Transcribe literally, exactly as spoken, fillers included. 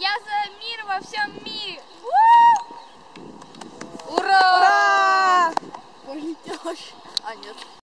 Я за мир во всем мире. Ура! Ура! Полетела. А нет.